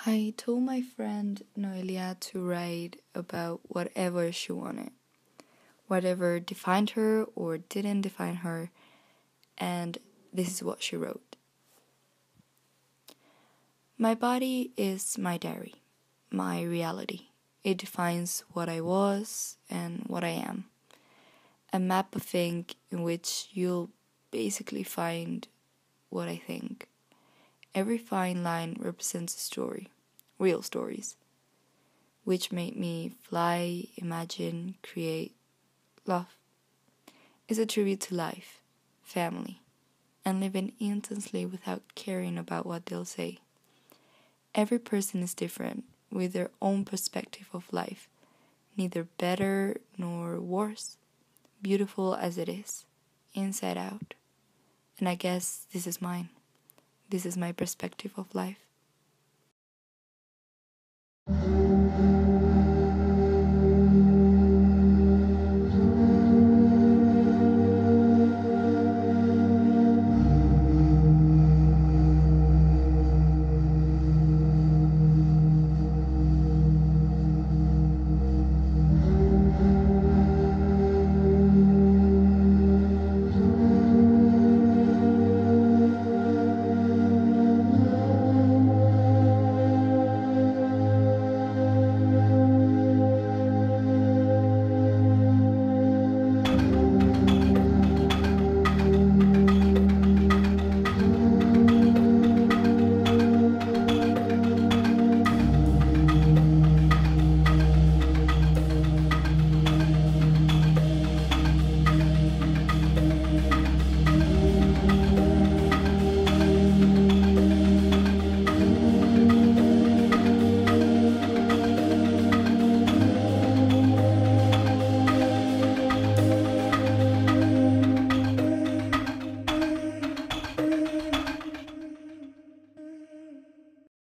I told my friend Noelia to write about whatever she wanted, whatever defined her or didn't define her, and this is what she wrote. My body is my diary, my reality. It defines what I was and what I am. A map of ink in which you'll basically find what I think. Every fine line represents a story, real stories, which make me fly, imagine, create, love. It's a tribute to life, family, and living intensely without caring about what they'll say. Every person is different, with their own perspective of life, neither better nor worse, beautiful as it is, inside out. And I guess this is mine. This is my perspective of life.